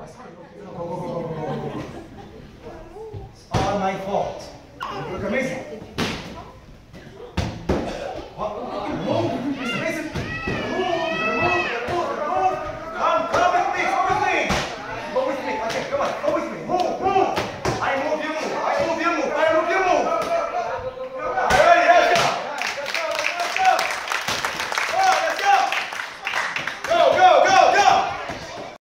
Go, go, go, go, go, go, go. It's all my fault. Look amazing. Oh,